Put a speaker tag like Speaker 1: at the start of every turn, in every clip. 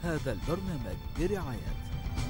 Speaker 1: هذا البرنامج برعاية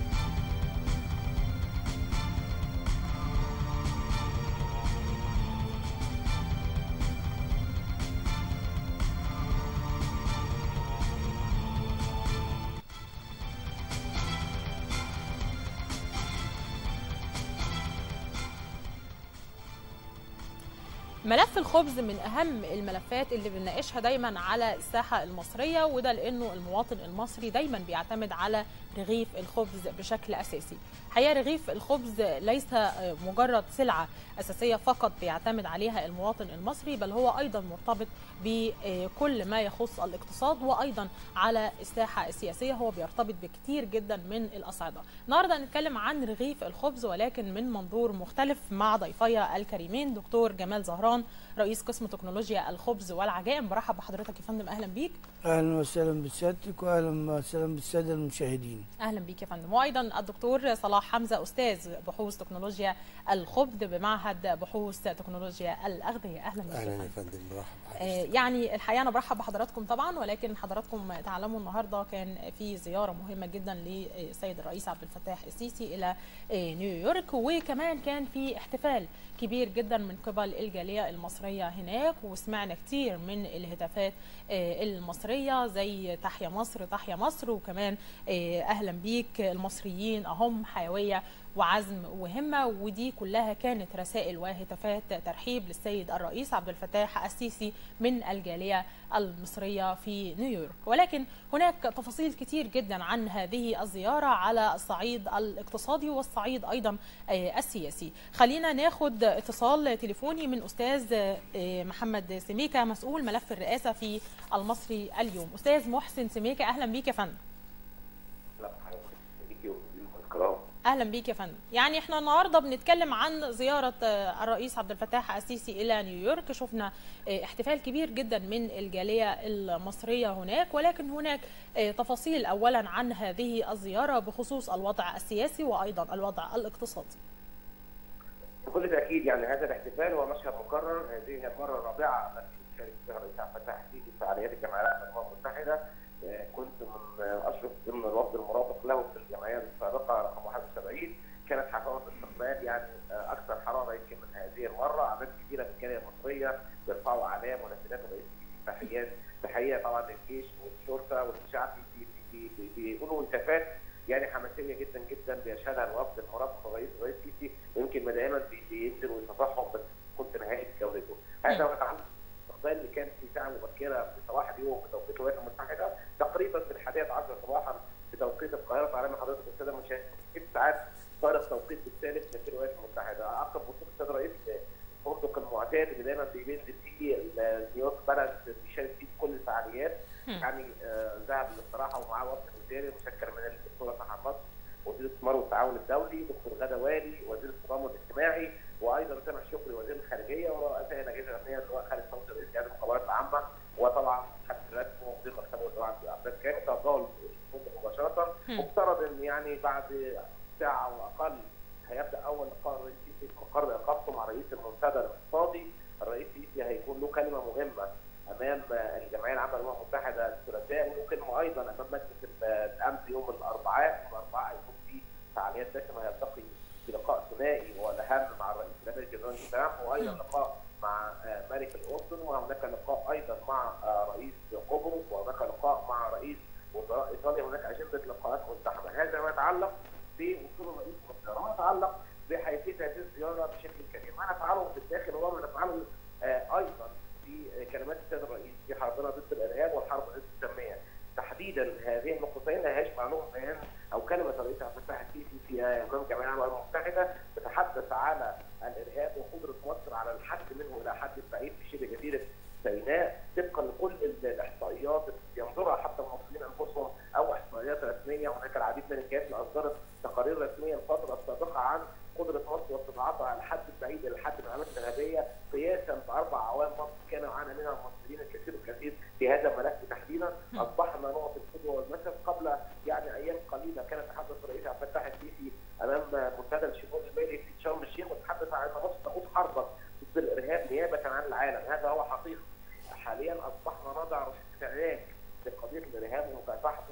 Speaker 2: ملف الخبز من أهم الملفات اللي بنناقشها دايما على الساحة المصرية، وده لأنه المواطن المصري دايما بيعتمد على رغيف الخبز بشكل أساسي. حقيقة رغيف الخبز ليس مجرد سلعة أساسية فقط بيعتمد عليها المواطن المصري، بل هو أيضا مرتبط بكل ما يخص الاقتصاد، وأيضا على الساحة السياسية هو بيرتبط بكتير جدا من الأصعدة. النهارده هنتكلم عن رغيف الخبز ولكن من منظور مختلف مع ضيفي الكريمين. دكتور جمال زهران رئيس قسم تكنولوجيا الخبز والعجائن، برحب بحضرتك يا فندم. اهلا بيك.
Speaker 3: اهلا وسهلا بسيادتك واهلا وسهلا بالساده المشاهدين.
Speaker 2: اهلا بيك يا فندم. وايضا الدكتور صلاح حمزه استاذ بحوث تكنولوجيا الخبز بمعهد بحوث تكنولوجيا الاغذيه. اهلا بيك.
Speaker 4: اهلا يا فندم، مرحبا.
Speaker 2: يعني الحقيقه انا برحب بحضراتكم طبعا، ولكن حضراتكم تعلموا النهارده كان في زياره مهمه جدا للسيد الرئيس عبد الفتاح السيسي الى نيويورك، وكمان كان في احتفال كبير جدا من قبل الجاليه المصريه هناك، وسمعنا كتير من الهتافات المصريه زي تحيا مصر تحيا مصر، وكمان اهلا بيك المصريين اهم، حيويه وعزم وهمه، ودي كلها كانت رسائل وهتافات ترحيب للسيد الرئيس عبد الفتاح السيسي من الجاليه المصريه في نيويورك. ولكن هناك تفاصيل كتير جدا عن هذه الزياره على الصعيد الاقتصادي والصعيد ايضا السياسي. خلينا ناخد اتصال تليفوني من استاذ محمد سميكه مسؤول ملف الرئاسه في المصري اليوم. استاذ محسن سميكه، اهلا بيك يا فندم. اهلا بيك يا فندم. يعني احنا النهارده بنتكلم عن زياره الرئيس عبد الفتاح السيسي الى نيويورك، شفنا احتفال كبير جدا من الجاليه المصريه هناك، ولكن هناك تفاصيل اولا عن هذه الزياره بخصوص الوضع السياسي وايضا الوضع الاقتصادي.
Speaker 5: بكل تاكيد يعني هذا الاحتفال هو مشهد مكرر، هذه المره الرابعه التي يشارك فيها الرئيس عبد الفتاح السيسي في فعاليات الجمعيات الامم المتحده. كنت من اشرف ضمن الوفد المرافق له في الجمعيات السابقه رقم 71. كانت حفاوه استقبال يعني اكثر حراره يمكن من هذه المره، اعداد كثيره من الجاليه المصريه بيرفعوا اعلام ونافذات الرئيس السيسي، تحيه طبعا للجيش والشرطه والشعب بيقولوا هتافات يعني حماسيه جدا جدا بيشهدها الوفد المرافق للرئيس السيسي، ويمكن ما دائما بينزل ويصافحهم، بس كنت نهايه جولته. هذا ما يتعلق الاستقبال اللي كان في ساعه مبكره في صباح اليوم بتوقيت الولايات المتحده، تقريبا في 11 صباحا بتوقيت القاهره. تعلم حضرتك الساده المشاهدين 6 ساعات صار التوقيت الثالث في الولايات المتحده. عقب وصول السيد الرئيس الفندق المعتاد اللي دايما بينزل فيه نيويورك بالانس بيشارك فيه كل الفعاليات، يعني ذهب للاستراحه ومعاه وفد وزاري مشكل من الدكتوره سحر مصر وزير الاستثمار والتعاون الدولي، دكتور غدا والي وزير التضامن الاجتماعي، وايضا سامح شكري وزير الخارجيه، ورؤساء الاجهزه الامنيه اللي هو خالد صوت رئيس جهاز المخابرات العامه، وطبعا حتى الرسم ومدير مكتبه الدعاء عباس كامل توجهوا للفندق مباشره. مفترض ان يعني بعد ساعه او اقل هيبدا اول لقاء الرئيس السيسي في مقر اقامته مع رئيس المنتدى الاقتصادي. الرئيس السيسي هيكون له كلمه مهمه امام الجمعيه العامه للامم المتحده الثلاثاء، وكلمه ايضا امام مجلس الامن يوم الاربعاء. هيكون في فعاليات دسمه، هيلتقي في لقاء ثنائي والاهم مع الرئيس الامريكي دونالد ترامب، وايضا لقاء مع ملك الاردن، وهناك لقاء ايضا مع رئيس قبرص، وهناك لقاء مع رئيس وزراء ايطاليا. هناك اجنده لقاءات مزدحمه. هذا ما يتعلق بوصول الرئيس والزياره، وما يتعلق بحيثيه هذه الزياره بشكل كبير. ما نفعله في الداخل هو ما نفعله ايضا في كلمات السيد الرئيس في حربنا ضد الارهاب والحرب ضد التنميه. تحديدا هذه النقطتين هيشمع لهم بيان او كلمه الرئيس عبد الفتاح السيسي في امام الجمعيه العامه للامم المتحده تتحدث على الارهاب وقدره مصر على الحد منه الى حد بعيد في شبه جزيره سيناء، طبقا لكل الاحصائيات اللي ينظرها حتى المصريين انفسهم او احصائيات رسميه. هناك العديد من الجهات اللي اصدرت تقارير رسميه الفتره السابقه عن قدره مصر واستطاعتها على الحد البعيد الى الحد من العمليات الارهابيه، قياسا باربع عوام مصر كان يعاني منها المصريين الكثير في هذا الملف تحديدا. اصبحنا نقطه القدوه والمثل. قبل يعني ايام قليله كان يتحدث الرئيس عبد الفتاح السيسي امام منتدى الشؤون المالي في شرم الشيخ، وتحدث عن ان مصر تخوض حربا ضد الارهاب نيابه عن العالم. هذا هو حقيقه. حاليا اصبحنا نضع علاج لقضيه الارهاب ومكافحته، نظرا ان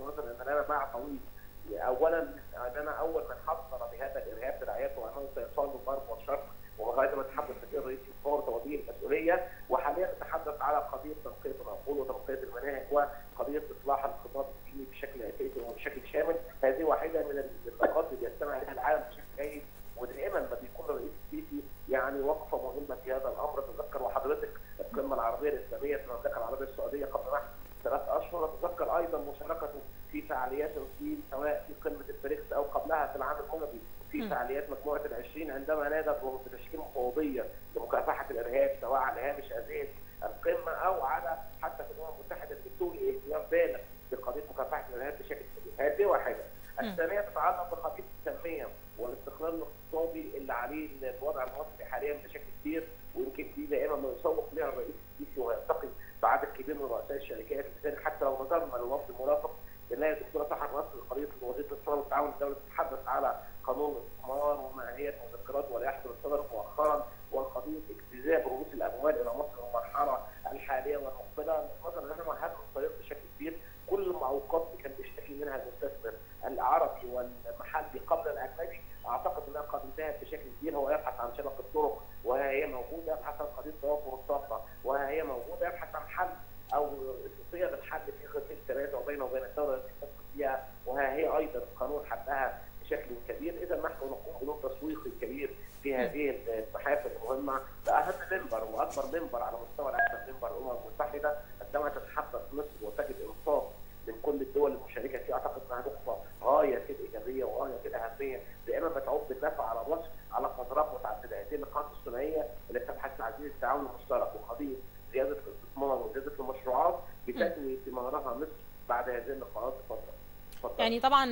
Speaker 5: لنا باع طويل. اولا اننا اول من حذر بهذا الارهاب برعايته وانه سيصال الغرب والشرق، وهذا ما تحدث فيه الرئيس الفور توجيه المسؤوليه. وحاليا نتحدث على قضيه تنقيه العقول وتنقيه المناهج وقضيه اصلاح الخطاب الديني بشكل اساسي وبشكل شامل. هذه واحده من النقاط اللي يستمع اليها العالم بشكل جيد، ودائما ما بيكون الرئيس السيسي يعني وقفه مهمه في هذا الامر. تذكر وحضرتك القمه العربيه الاسلاميه في المملكه العربيه السعوديه قبل نحو 3 اشهر، اتذكر ايضا مشاركته في فعاليات الصين سواء في قمه البريكس او قبلها في العام الماضي في فعاليات مجموعه ال20 عندما نادت بتشكيل مفوضيه لمكافحه الارهاب سواء على هامش هذه القمه او على حتى في الامم المتحده اللي بتولي اهتمام بالغ بقضيه مكافحه الارهاب بشكل كبير. هذه واحده. الثانيه تتعلق بقضيه التنميه والاستقرار الاقتصادي اللي عليه الوضع المصري حاليا بشكل كبير، ويمكن دي دائما ما يسوق لها الرئيس السيسي ويلتقي بعدد كبير من رؤساء الشركات. لذلك حتى لو نظرنا للوفد المرافق بنلاقي الدكتوره سحر نصر قضيه وزيره الاتصال والتعاون الدولي تتحدث على قانون الاستثمار وما هي المذكرات واللائحه اللي صدرت مؤخرا، وقضيه اجتذاب رؤوس الاموال الى مصر في المرحله الحاليه والمقبله. نظرا لنا مع هذا الطريق بشكل كبير، كل المعوقات اللي كان بيشتكي منها المستثمر العربي والمحلي قبل الاجنبي اعتقد انها قد انتهت بشكل كبير. هو يبحث عن شبكه الطرق وها هي موجوده، يبحث عن قضيه توافر الطاقه وها هي موجوده، يبحث عن حل او صيغ الحل في قضيه التنازع بينه وبين الدوله التي تسقط فيها وها هي ايضا القانون حلها بشكل كبير. اذا نحن نقوم بدور تسويقي كبير في هذه المحافل المهمه. فاهم منبر واكبر منبر على مستوى العالم منبر الامم المتحده، عندما تتحدث مصر وتجد انصاف من كل الدول المشاركه فيه، اعتقد انها نقطه غايه في الايجابيه وغايه في الاهميه، دائما بتعود بالنفع على مصر على فترات متعدده. هذه النقاط الثنائيه اللي بتبحث تعزيز التعاون المشترك وقضيه زياده الاستثمار وزياده المشروعات بتجني ثمارها مصر بعد هذه اللقاءات بفتره.
Speaker 2: يعني طبعا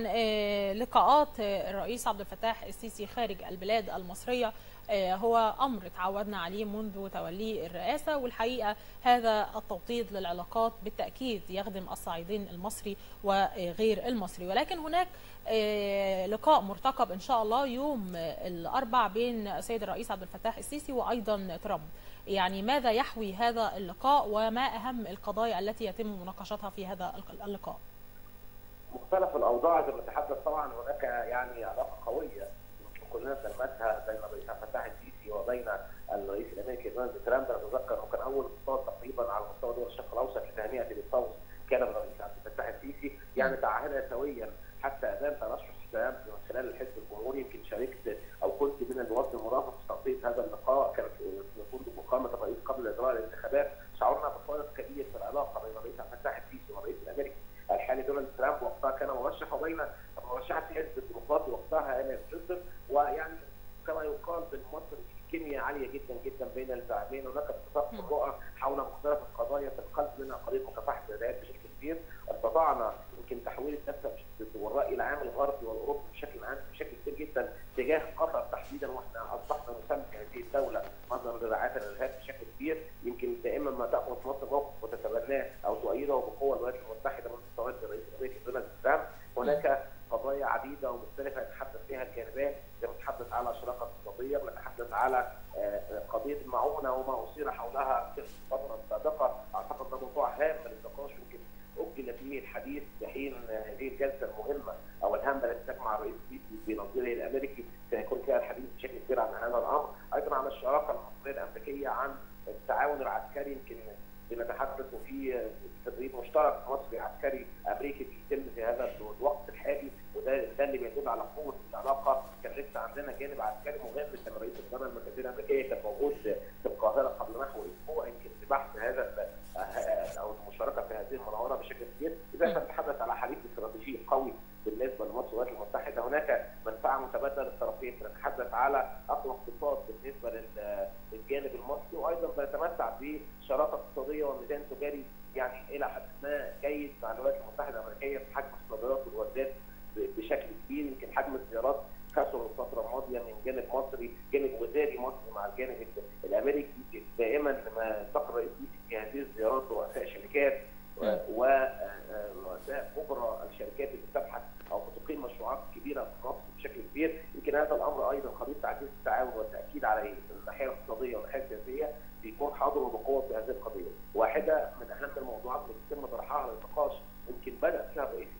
Speaker 2: لقاءات الرئيس عبد الفتاح السيسي خارج البلاد المصرية هو أمر تعودنا عليه منذ توليه الرئاسة، والحقيقة هذا التوطيد للعلاقات بالتأكيد يخدم الصعيدين المصري وغير المصري. ولكن هناك لقاء مرتقب إن شاء الله يوم الأربعاء بين السيد الرئيس عبد الفتاح السيسي وأيضا ترامب. يعني ماذا يحوي هذا اللقاء وما أهم القضايا التي يتم مناقشتها في هذا اللقاء؟
Speaker 5: مختلف الاوضاع زي ما نتحدث، طبعا هناك يعني علاقه قويه كلنا سلمتها بين الرئيس عبد الفتاح السيسي وبين الرئيس الامريكي دونالد ترامب. اتذكر انه كان اول اتصال تقريبا على مستوى دول الشرق الاوسط لتهنئه الفوز كان من الرئيس عبد الفتاح السيسي، يعني تعهدنا سويا حتى اذان ترشح ترامب من خلال الحزب الجمهوري. يمكن شاركت او كنت من الوفد المرافق في تغطيه هذا اللقاء، كانت فندق مقامه الرئيس قبل اجراء الانتخابات. شعرنا بفارق كبير في العلاقه بين الرئيس عبد الفتاح السيسي والرئيس الامريكي الحالي دونالد ترامب. وقتها كان مرشح وبين مرشحه الحزب الديمقراطي وقتها انا كلينتون، ويعني كما يقال بالمصري كيمياء عاليه جدا جدا بين اللاعبين. هناك اتفاق في الرؤى حول مختلف القضايا، في القلب منها قضيه مكافحه الارهاب بشكل كبير. استطعنا يمكن تحويل الدفه والراي العام الغربي والاوروبي بشكل عام بشكل كبير جدا تجاه قطر تحديدا، واحنا اصبحنا نسمي هذه الدوله مصدر لرعايه الارهاب بشكل كبير. يمكن دائما ما تاخذ مصر موقف وتتبناه او تؤيده بقوه الولايات المتحده من تولي الرئيس الامريكي دونالد ترامب. هناك قضايا عديده ومختلفه يتحدث فيها الجانبان، بنتحدث على شراكه اقتصاديه، بنتحدث على قضيه المعونه وما اثير حولها في الفتره السابقه. اعتقد ده موضوع هام للنقاش، يمكن اجل فيه الحديث بحين هذه الجلسه المهمه او الهامه التي تجمع الرئيس السيسي بنظيره الامريكي، سيكون فيها الحديث بشكل كبير عن هذا الامر. ايضا عن الشراكه المصريه الامريكيه، عن التعاون العسكري. يمكن بنتحدث في تدريب مشترك مصري عسكري امريكي بيتم في هذا الوقت الحالي، وده اللي بيدل على قوه العلاقه. كان لسه عندنا جانب عسكري مهم، كان رئيس الاداره المركزيه الامريكيه كان موجود في القاهره قبل نحو اسبوع يمكن لبحث هذا او المشاركه في هذه المناوره بشكل كبير. اذا نتحدث على حليف استراتيجي قوي بالنسبه لمصر والولايات المتحده، هناك منفعه متبادله للطرفين. بنتحدث على اقوى اقتصاد بالنسبه للجانب المصري، وايضا بنتمتع بشراكه اقتصاديه وميزان تجاري يعني الى حد ما جيد مع الولايات المتحده الامريكيه في حجم الصادرات والواردات بشكل كبير. يمكن حجم الزيارات كسر الفتره الماضيه من جانب مصري، جانب وزاري مصري مع الجانب الامريكي. دائما لما التقى الرئيس في هذه الزيارات رؤساء شركات ورؤساء كبرى الشركات اللي بتبحث او بتقيم مشروعات كبيره في مصر بشكل كبير. يمكن هذا الامر ايضا قضيه تعزيز التعاون والتاكيد عليه من الناحيه الاقتصاديه والناحيه السياسيه بيكون حاضر وبقوه في هذه القضيه. واحده من اهم الموضوعات اللي بيتم طرحها على النقاش يمكن بدا فيها الرئيس السيسي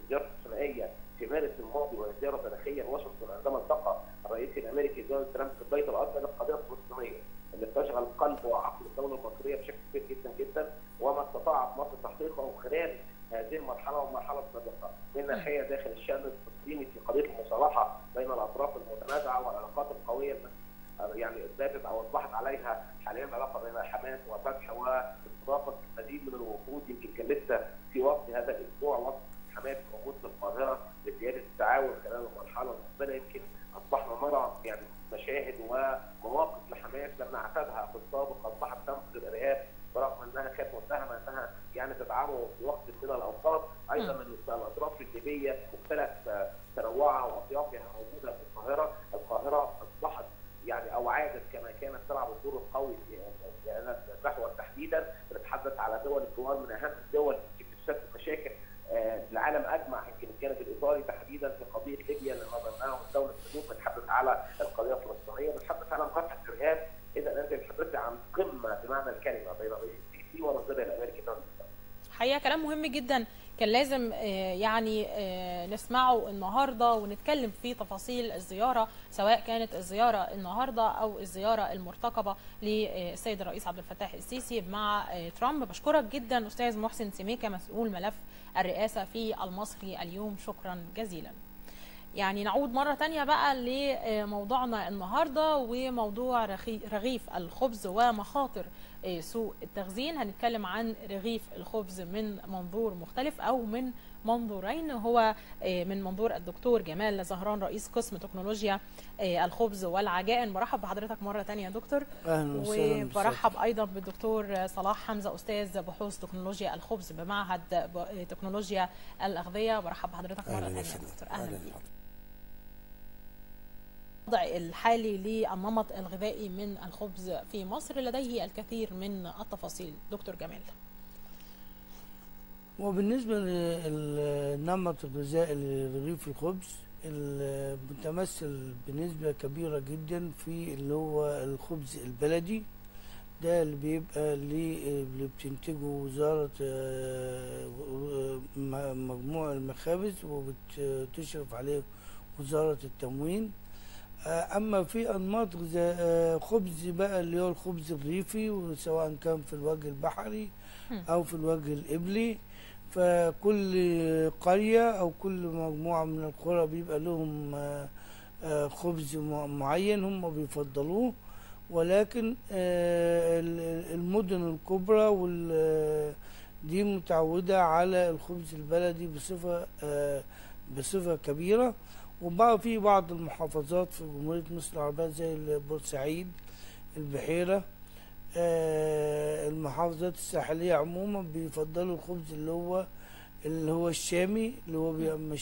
Speaker 5: زيارته الثنائيه في مارس الماضي وهي زياره تاريخيه لواشنطن عندما التقى الرئيس الامريكي دونالد ترامب في البيت الابيض القضيه الفلسطينيه اللي بتشغل قلب وعقل الدوله المصريه بشكل كبير جدا جدا، وما استطاعت مصر تحقيقه خلال هذه المرحله والمرحله السابقه من ناحيه داخل الشان الفلسطيني في قضيه المصالحه بين الاطراف المتنازعه والعلاقات القويه التي يعني اثبتت او اصبحت عليها حاليا العلاقه بين حماس وفتح واستضافه المزيد من الوفود. يمكن كان لسه في وقت هذا الاسبوع وقت حماس موجود في القاهره لزياده التعاون خلال المرحله المقبله. يمكن اصبحنا نرى يعني مشاهد ومواقف لحماس لم نعتادها في السابق، اصبحت تنفذ الارهاب برغم انها كانت متهمه انها يعني تدعمه في وقت من الاوقات. ايضا من الاطراف الليبيه مختلف تنوعها واطيافها موجوده في القاهره. القاهره اصبحت يعني او عادت كما كانت تلعب الدور القوي في هذا المحور تحديدا. بنتحدث على دول الجوار من اهم الدول التي بتشكل مشاكل العالم اجمع، يمكن الجانب الايطالي تحديدا في قضيه ليبيا اللي نظرناها من دوله السلوك. بنتحدث على القضيه الفلسطينيه، بنتحدث على مكافحه الارهاب. اذا انت بتتحدث عن قمه بمعنى الكلمه بين رئيس السيسي ونظيره الامريكي دونالد ترامب.
Speaker 2: حقيقة كلام مهم جدا كان لازم يعني نسمعه النهارده ونتكلم في تفاصيل الزياره، سواء كانت الزياره النهارده او الزياره المرتقبه للسيد الرئيس عبد الفتاح السيسي مع ترامب. بشكرك جدا استاذ محسن سميكه مسؤول ملف الرئاسه في المصري اليوم، شكرا جزيلا. يعني نعود مرة تانية بقى لموضوعنا النهاردة وموضوع رغيف الخبز ومخاطر سوء التخزين. هنتكلم عن رغيف الخبز من منظور مختلف أو من منظورين، هو من منظور الدكتور جمال زهران رئيس قسم تكنولوجيا الخبز والعجائن. برحب بحضرتك مرة تانية يا دكتور.
Speaker 3: اهلا وسهلا.
Speaker 2: وبرحب أيضا بالدكتور صلاح حمزة أستاذ بحوث تكنولوجيا الخبز بمعهد تكنولوجيا الأغذية. برحب بحضرتك مرة تانية يا دكتور. أهلا بك. الوضع الحالي للنمط الغذائي من الخبز في مصر لديه الكثير من التفاصيل دكتور جمال.
Speaker 3: وبالنسبة للنمط الغذائي لرغيف الخبز المتمثل بنسبة كبيرة جدا في اللي هو الخبز البلدي، ده اللي بيبقى اللي بتنتجه وزارة مجموع المخابز وبتشرف عليه وزارة التموين. اما في انماط خبز بقى اللي هو الخبز الريفي، وسواء كان في الوجه البحري او في الوجه القبلي، فكل قرية او كل مجموعة من القرى بيبقى لهم خبز معين هم بيفضلوه. ولكن المدن الكبرى دي متعودة على الخبز البلدي بصفة كبيرة. وبقى في بعض المحافظات في جمهورية مصر العربية زي بورسعيد، البحيرة، المحافظات الساحلية عموما بيفضلوا الخبز اللي هو الشامي، اللي هو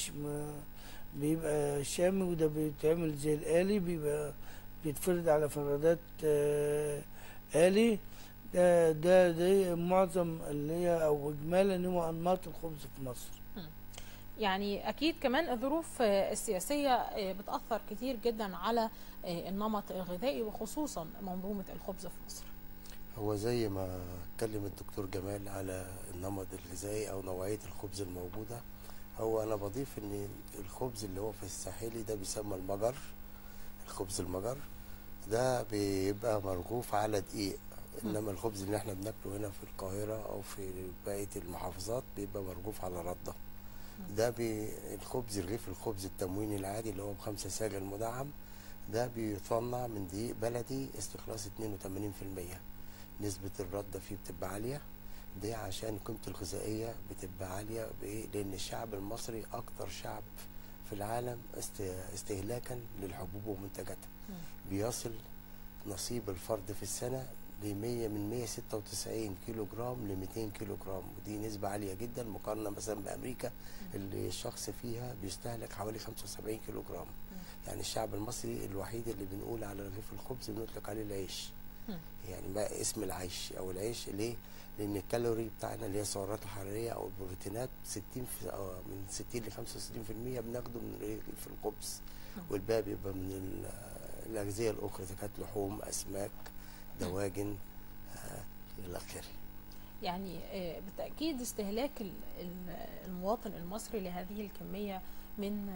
Speaker 3: بيبقى شامي، وده بيتعمل زي الآلي، بيبقى بيتفرد على فردات آلي. ده معظم اللي هي او اجمالا هو انماط الخبز في مصر.
Speaker 2: يعني اكيد كمان الظروف السياسيه بتاثر كتير جدا على النمط الغذائي وخصوصا منظومه الخبز في مصر.
Speaker 4: هو زي ما اتكلم الدكتور جمال على النمط الغذائي او نوعيه الخبز الموجوده، هو انا بضيف ان الخبز اللي هو في الساحلي ده بيسمى المجر، الخبز المجر ده بيبقى مرغوف على دقيق، انما الخبز اللي احنا بناكله هنا في القاهره او في بقيه المحافظات بيبقى مرغوف على رده. ده الخبز رغيف الخبز التمويني العادي اللي هو ب5 ساغ المدعم، ده بيصنع من دقيق بلدي استخلاص 82%. نسبة الردة فيه بتبقى عالية، دي عشان قيمته الغذائية بتبقى عالية بإيه؟ لأن الشعب المصري أكتر شعب في العالم استهلاكا للحبوب ومنتجاتها. بيصل نصيب الفرد في السنة من 196 كيلو جرام ل 200 كيلو جرام، ودي نسبة عالية جدا مقارنة مثلا بأمريكا اللي الشخص فيها بيستهلك حوالي 75 كيلو جرام. يعني الشعب المصري الوحيد اللي بنقول على رغيف الخبز بنطلق عليه العيش، يعني بقى اسم العيش أو العيش. ليه؟ لأن الكالوري بتاعنا اللي هي السعرات الحرارية أو البروتينات من 60 ل 65% بناخده من رغيف الخبز، والباقي بيبقى من الأغذية الأخرى إذا كانت لحوم، أسماك، دواجن إلى آخره.
Speaker 2: يعني بالتأكيد استهلاك المواطن المصري لهذه الكمية من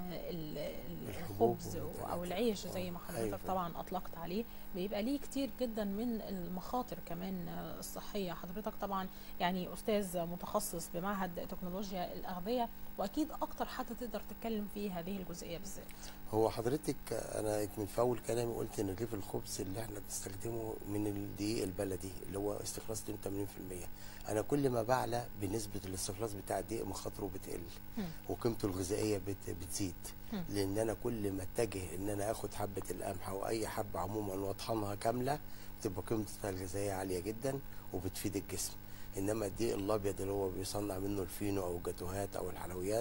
Speaker 2: الخبز أو العيش زي ما حضرتك طبعا أطلقت عليه بيبقى ليه كتير جدا من المخاطر كمان الصحية. حضرتك طبعا يعني أستاذ متخصص بمعهد تكنولوجيا الأغذية، وأكيد أكتر حد تقدر تتكلم في هذه الجزئية بالذات.
Speaker 4: هو حضرتك أنا من في أول كلامي قلت إن رغيف الخبز اللي إحنا بنستخدمه من الدقيق البلدي اللي هو استخلاص 80%. أنا كل ما بعلى بنسبة الاستخلاص بتاع الدقيق مخاطره بتقل وقيمته الغذائية بتزيد، لأن أنا كل ما اتجه إن أنا آخد حبة القمح أو أي حبة عموما وأطحنها كاملة بتبقى قيمتها الغذائية عالية جدا وبتفيد الجسم. إنما الدقيق الأبيض اللي هو بيصنع منه الفينو أو الجاتوهات أو الحلويات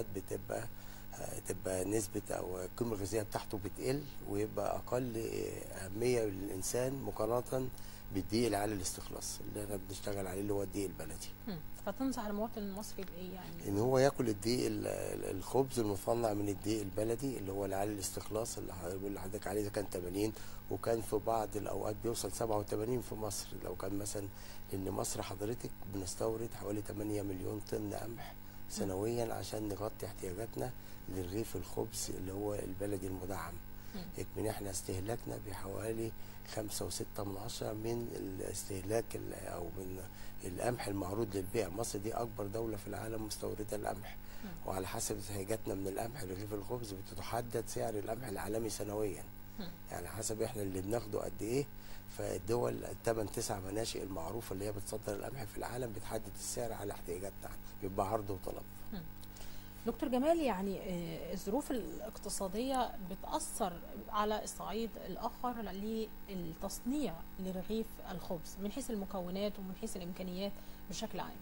Speaker 4: تبقى نسبة أو القيمة الغذائية بتاعته بتقل ويبقى أقل أهمية للإنسان مقارنة بالدقيق العالي الاستخلاص اللي احنا بنشتغل عليه اللي هو الدقيق البلدي.
Speaker 2: فتنصح المواطن المصري بايه يعني؟
Speaker 4: ان هو ياكل الدقيق الخبز المصنع من الدقيق البلدي اللي هو العالي الاستخلاص اللي حضرتك عليه، اذا كان 80 وكان في بعض الاوقات بيوصل 87 في مصر. لو كان مثلا لان مصر حضرتك بنستورد حوالي 8 مليون طن قمح سنويا عشان نغطي احتياجاتنا لرغيف الخبز اللي هو البلدي المدعم. يكمن احنا استهلاكنا بحوالي 5.6 من الاستهلاك او من القمح المعروض للبيع. مصر دي اكبر دولة في العالم مستوردة القمح، وعلى حسب احتياجاتنا من القمح لرغيف الخبز بتتحدد سعر القمح العالمي سنويا. يعني حسب احنا اللي بناخده قد ايه، فالدول ال8-9 مناشئ المعروفة اللي هي بتصدر القمح في العالم بتحدد السعر على احتياجاتنا، بيبقى عرض وطلب.
Speaker 2: دكتور جمال، يعني الظروف الاقتصادية بتأثر على الصعيد الآخر للتصنيع لرغيف الخبز من حيث المكونات ومن حيث الإمكانيات بشكل عام.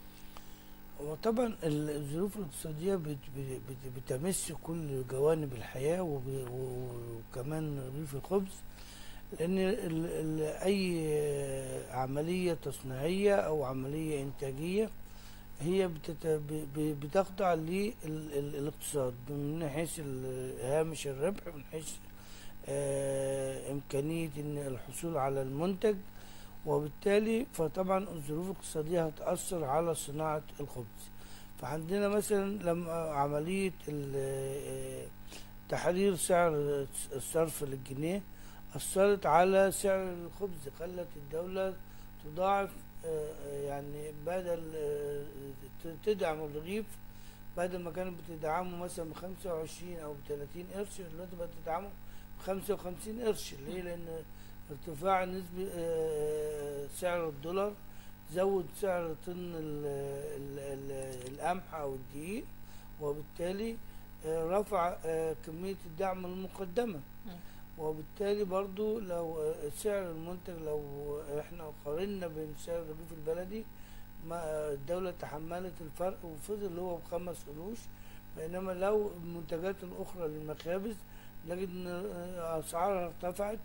Speaker 3: وطبعا الظروف الاقتصادية بتمس كل جوانب الحياة وكمان رغيف الخبز، لأن أي عملية تصنيعية أو عملية إنتاجية هي بتخضع للاقتصاد من حيث هامش الربح، من حيث إمكانية الحصول على المنتج، وبالتالي فطبعا الظروف الاقتصادية هتأثر على صناعة الخبز. فعندنا مثلا لما عملية تحرير سعر الصرف للجنيه أثرت على سعر الخبز، خلت الدولة تضاعف يعني بدل تدعم الرغيف، بدل ما كانت بتدعمه مثلا ب25 أو ب30 قرش دلوقتي بقت تدعمه ب55 قرش. ليه؟ لأن ارتفاع نسبة سعر الدولار زود سعر طن القمح أو الدقيق، وبالتالي رفع كمية الدعم المقدمة. وبالتالي برضو لو سعر المنتج لو احنا قارنا بين سعر الرغيف البلدي، ما الدولة تحملت الفرق وفضل هو ب5 قروش، بينما لو المنتجات الأخرى للمخابز نجد ان أسعارها ارتفعت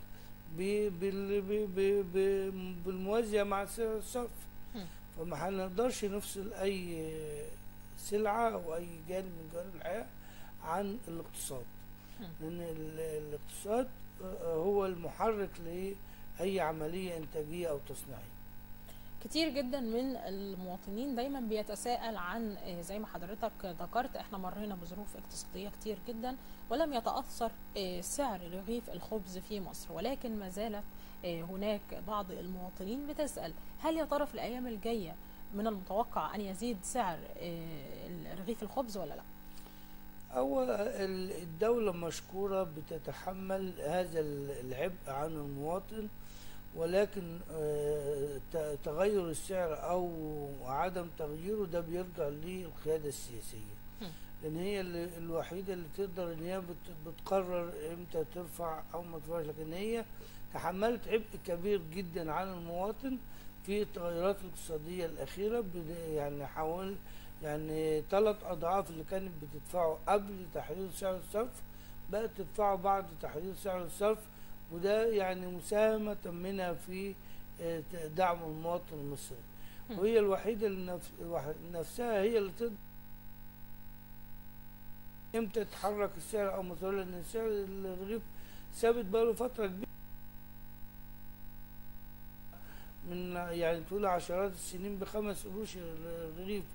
Speaker 3: بالموازية مع سعر الصرف. فما هنقدرش نفصل أي سلعة أو أي جانب من جوانب الحياة عن الاقتصاد، لأن الاقتصاد هو المحرك لأي عملية إنتاجية أو تصنيعية.
Speaker 2: كتير جدا من المواطنين دايما بيتساءل عن زي ما حضرتك ذكرت، احنا مرينا بظروف اقتصادية كتير جدا ولم يتأثر سعر رغيف الخبز في مصر، ولكن ما زالت هناك بعض المواطنين بتسأل هل يا ترى في الأيام الجاية من المتوقع أن يزيد سعر رغيف الخبز ولا لا؟
Speaker 3: أول الدولة مشكورة بتتحمل هذا العبء عن المواطن، ولكن تغير السعر أو عدم تغييره ده بيرجع للقيادة السياسية، لأن هي الوحيدة اللي تقدر إن هي بتقرر إمتى ترفع أو ما ترفعش، لكن هي تحملت عبء كبير جدا عن المواطن في التغيرات الاقتصادية الأخيرة. يعني حوالي يعني 3 أضعاف اللي كانت بتدفعه قبل تحرير سعر الصرف بقت تدفعه بعد تحرير سعر الصرف، وده يعني مساهمة منها في دعم المواطن المصري. وهي الوحيدة اللي نفسها هي اللي تقدر امتى تحرك السعر او مثلا، لان سعر الرغيف ثابت بقاله فترة كبيرة من يعني يعني طول عشرات السنين ب5 قروش الرغيف.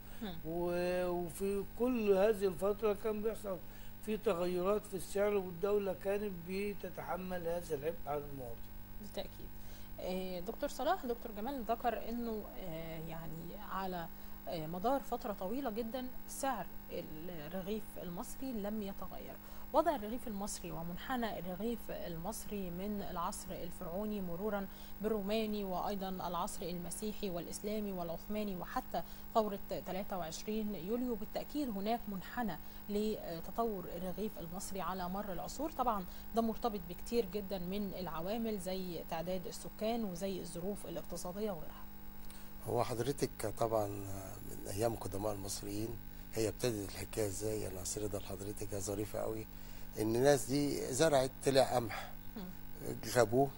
Speaker 3: وفي كل هذه الفترة كان بيحصل في تغيرات في السعر، والدولة كانت بتتحمل هذا العبء على المواطن.
Speaker 2: بالتأكيد. دكتور صلاح، دكتور جمال ذكر انه يعني على مدار فترة طويلة جدا سعر الرغيف المصري لم يتغير. وضع الرغيف المصري ومنحنى الرغيف المصري من العصر الفرعوني مرورا بالروماني وأيضا العصر المسيحي والإسلامي والعثماني وحتى ثورة 23 يوليو، بالتأكيد هناك منحنى لتطور الرغيف المصري على مر العصور. طبعا ده مرتبط بكتير جدا من العوامل زي تعداد السكان وزي الظروف الاقتصادية وغيرها.
Speaker 4: هو حضرتك طبعا من ايام قدماء المصريين هي ابتدت الحكايه ازاي. انا هسردها لحضرتك، هي ظريفه قوي. ان الناس دي زرعت طلع قمح، جابوه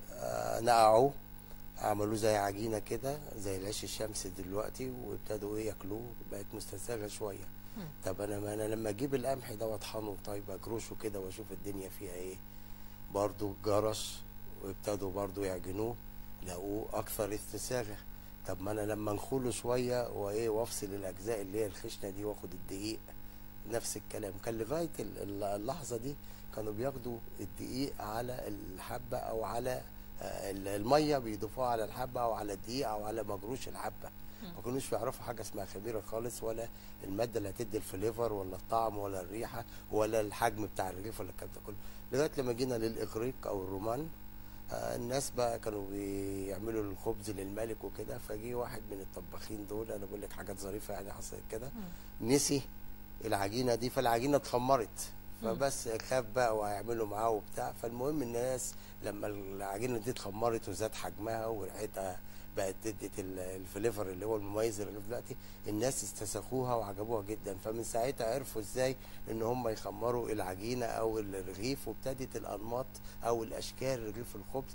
Speaker 4: نقعوه، عملوه زي عجينه كده زي العيش الشمسي دلوقتي، وابتدوا ياكلوه، بقت مستساغه شويه. طب انا لما اجيب القمح ده واطحنه، طيب اجرشه كده واشوف الدنيا فيها ايه، برضو جرش، وابتدوا برضو يعجنوه، لقوه اكثر استساغه. طب ما انا لما انخله شويه وايه وافصل الاجزاء اللي هي الخشنه دي واخد الدقيق، نفس الكلام. كان لغايه اللحظه دي كانوا بياخدوا الدقيق على الحبه او على الميه، بيضيفوها على الحبه او على الدقيق او على مجروش الحبه. ما كانوش بيعرفوا حاجه اسمها خميره خالص، ولا الماده اللي هتدي الفليفر ولا الطعم ولا الريحه ولا الحجم بتاع الرغيف ولا الكلام ده كله. لغايه لما جينا للاغريق او الرومان، الناس بقى كانوا بيعملوا الخبز للملك وكده. فجي واحد من الطباخين دول، انا بقول لك حاجات ظريفه يعني حصلت كده، نسي العجينه دي، فالعجينه اتخمرت، فبس خاف بقى وهيعملوا معاه وبتاع. فالمهم الناس لما العجينه دي اتخمرت وزاد حجمها وريحتها بقت ادت الفليفر اللي هو المميز للرغيف دلوقتي، الناس استساخوها وعجبوها جدا. فمن ساعتها عرفوا ازاي ان هم يخمروا العجينه او الرغيف، وابتدت الانماط او الاشكال رغيف الخبز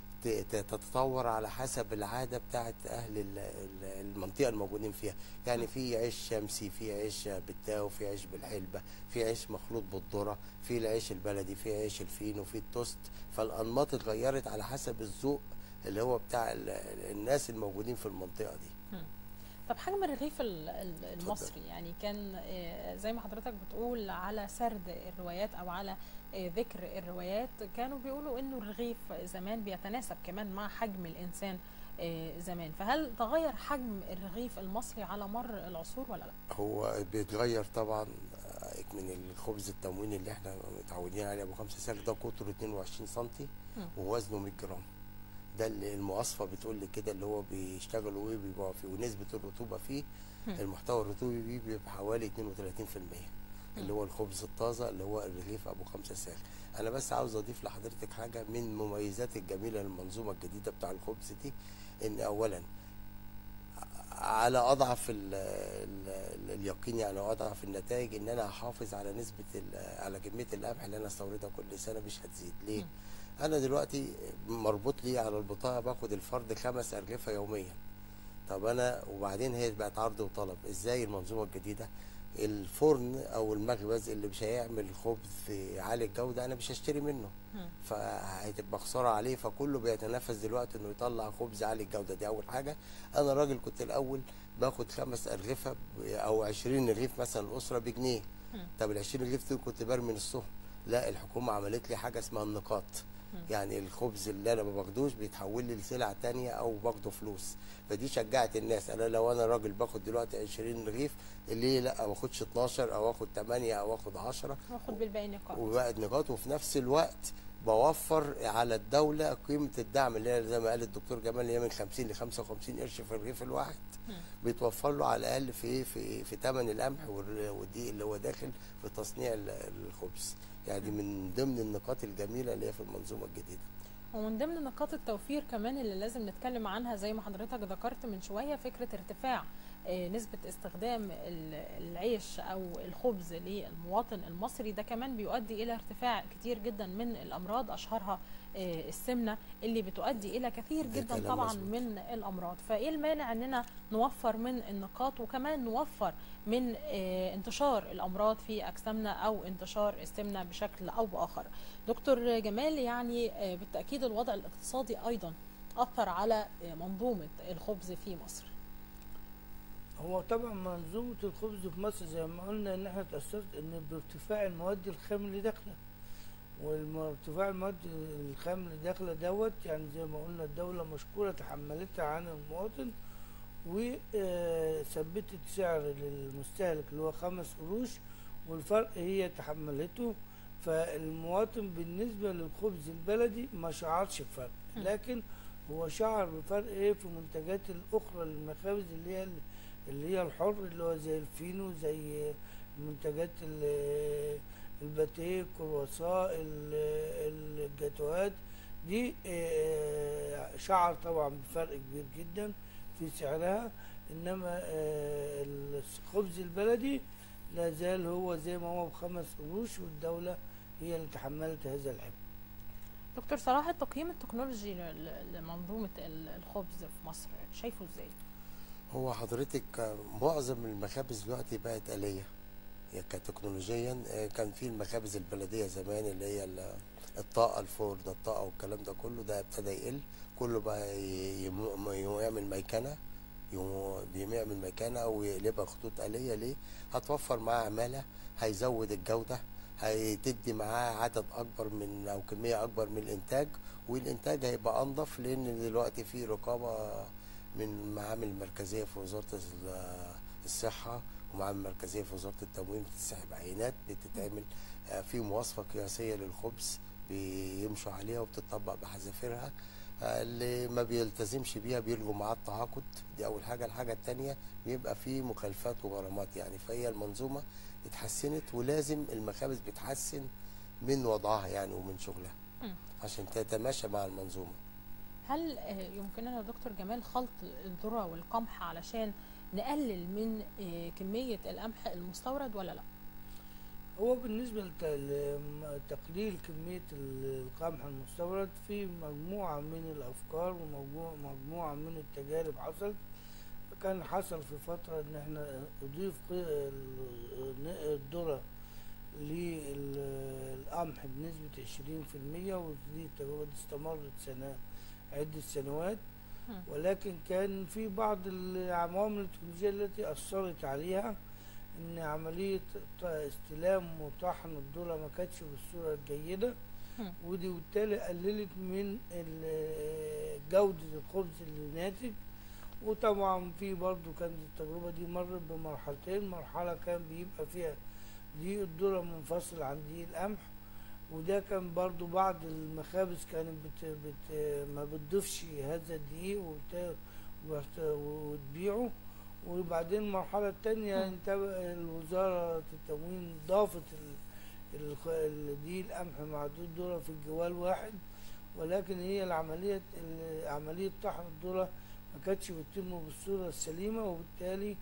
Speaker 4: تتطور على حسب العاده بتاعت اهل المنطقه الموجودين فيها. يعني في عيش شمسي، في عيش بالتاو، في عيش بالحلبه، في عيش مخلوط بالذره، في العيش البلدي، في عيش الفينو، في التوست. فالانماط اتغيرت على حسب الذوق اللي هو بتاع الناس الموجودين في المنطقه دي.
Speaker 2: طب حجم الرغيف المصري يعني كان زي ما حضرتك بتقول على سرد الروايات او على ذكر الروايات، كانوا بيقولوا انه الرغيف زمان بيتناسب كمان مع حجم الانسان زمان. فهل تغير حجم الرغيف المصري على مر العصور ولا لا؟
Speaker 4: هو بيتغير طبعا. من الخبز التمويني اللي احنا متعودين عليه ابو 5 ساغ ده قطره 22 سم ووزنه 100 جرام. ده اللي المواصفه بتقول لي كده، اللي هو بيشتغلوا ايه بيبقى فيه، ونسبه الرطوبه فيه المحتوى الرطوبي فيه بيبقى حوالي 32%، اللي هو الخبز الطازه اللي هو الرغيف ابو 5 ساغ. انا بس عاوز اضيف لحضرتك حاجه من المميزات الجميله للمنظومه الجديده بتاع الخبز دي، ان اولا على اضعف اليقين يعني واضعف النتائج ان انا احافظ على نسبه على كميه القمح اللي انا استوردها كل سنه مش هتزيد. ليه؟ انا دلوقتي مربوط لي على البطاقه باخد الفرد 5 أرغفة يوميا. طب انا وبعدين هي بقت عرض وطلب. ازاي المنظومه الجديده؟ الفرن او المخبز اللي مش هيعمل خبز عالي الجوده انا مش هشتري منه، فهتبقى خساره عليه. فكله بيتنافس دلوقتي انه يطلع خبز عالي الجوده. دي اول حاجه. انا راجل كنت الاول باخد 5 أرغفة او 20 رغيف مثلا الاسره بجنيه. طب ال 20 رغيف دول كنت برمي نصهم. لا، الحكومه عملت لي حاجه اسمها النقاط. يعني الخبز اللي انا ما باخدوش بيتحول لي لسلعه ثانيه او باخده فلوس. فدي شجعت الناس. انا لو انا راجل باخد دلوقتي 20 رغيف، ليه لا ما اخدش 12 او اخد 8 او اخد 10
Speaker 2: واخد بالباقي نقاط
Speaker 4: وباقي نقاط، وفي نفس الوقت بوفر على الدوله قيمه الدعم اللي هي زي ما قال الدكتور جمال اللي هي من 50 ل 55 قرش في الرغيف الواحد. بيتوفر له على الاقل في ثمن القمح والدقيق اللي هو داخل في تصنيع الخبز. يعني من ضمن النقاط الجميله اللي هي في المنظومه الجديده.
Speaker 2: ومن ضمن نقاط التوفير كمان اللي لازم نتكلم عنها زي ما حضرتك ذكرت من شويه فكره ارتفاع نسبه استخدام العيش او الخبز للمواطن المصري. ده كمان بيؤدي الى ارتفاع كتير جدا من الامراض، اشهرها السمنه اللي بتؤدي الى كثير جدا طبعا من الامراض. فايه المانع اننا نوفر من النقاط وكمان نوفر من انتشار الامراض في اجسامنا او انتشار السمنه بشكل او باخر. دكتور جمال، يعني بالتاكيد الوضع الاقتصادي ايضا اثر على منظومه الخبز في مصر؟
Speaker 3: هو طبعا منظومة الخبز في مصر زي ما قلنا ان احنا اتأثرت ان بارتفاع المواد الخام اللي داخلة، وارتفاع المواد الخام اللي داخلة دوت يعني زي ما قلنا الدولة مشكورة تحملتها عن المواطن، وثبتت سعر للمستهلك اللي هو 5 قروش، والفرق هي تحملته. فالمواطن بالنسبة للخبز البلدي ما شعرش بفرق، لكن هو شعر بفرق ايه في المنتجات الاخرى للمخابز اللي هي الحر، اللي هو زي الفينو، زي منتجات الباتيه، الكرواسون، الجاتوهات دي، شعر طبعا بفرق كبير جدا في سعرها. انما الخبز البلدي لا زال هو زي ما هو ب5 قروش، والدولة هي اللي تحملت هذا العبء.
Speaker 2: دكتور صلاح، التقييم التكنولوجي لمنظومة الخبز في مصر شايفه ازاي؟
Speaker 4: هو حضرتك معظم المخابز دلوقتي بقت آلية، يعني كتكنولوجيا. كان في المخابز البلدية زمان اللي هي الطاقة، الفور ده الطاقة والكلام ده كله، ده ابتدى يقل. كله بقى يعمل ميكنة، بيعمل ميكنة أو يقلبها خطوط آلية. ليه؟ هتوفر معاه عمالة، هيزود الجودة، هتدي معاه عدد أكبر من أو كمية أكبر من الإنتاج، والإنتاج هيبقى أنظف، لأن دلوقتي في رقابة من معامل مركزية في وزارة الصحة ومعامل مركزية في وزارة التموين، بتسحب عينات، بتتعمل في مواصفة قياسية للخبز بيمشوا عليها وبتطبق بحذافيرها. اللي ما بيلتزمش بيها بيلغوا معاه التعاقد، دي أول حاجة. الحاجة التانية بيبقى في مخالفات وغرامات يعني. فهي المنظومة اتحسنت، ولازم المخابز بتحسن من وضعها يعني ومن شغلها عشان تتماشى مع المنظومة.
Speaker 2: هل يمكننا يا دكتور جمال خلط الذرة والقمح علشان نقلل من كمية القمح المستورد ولا لا؟
Speaker 3: هو بالنسبة لتقليل كمية القمح المستورد في مجموعة من الأفكار ومجموعة من التجارب حصلت. كان حصل في فترة إن احنا نضيف الذرة للقمح بنسبة 20%، ودي التجربة دي استمرت عدة سنوات. ولكن كان في بعض العوامل التكنولوجية التي أثرت عليها، إن عملية استلام وطحن الذرة ما كانتش بالصورة الجيدة، ودي بالتالي قللت من جودة الخبز اللي ناتج. وطبعا في برضو كانت التجربة دي مرت بمرحلتين، مرحلة كان بيبقى فيها دقيق الذرة منفصل عن دقيق القمح، وده كان برضو بعض المخابز كانت ما بتضيفش هذا الدقيق وتبيعه. وبعدين المرحلة التانية الوزارة التموين ضافت دقيق القمح مع دقيق الذرة في الجوال واحد، ولكن هي عملية طحن الذرة ما كانتش بتتم بالصورة السليمة، وبالتالي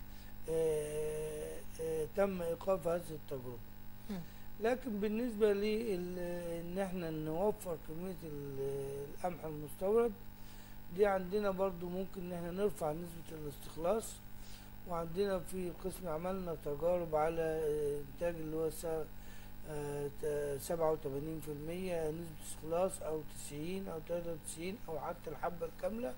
Speaker 3: تم إيقاف هذه التجربة. لكن بالنسبة إن احنا نوفر كمية القمح المستورد دي، عندنا برضو ممكن ان احنا نرفع نسبة الاستخلاص. وعندنا في القسم عملنا تجارب على انتاج اللي هو 87% نسبة استخلاص، او 90 او 93 او حتى الحبة الكاملة.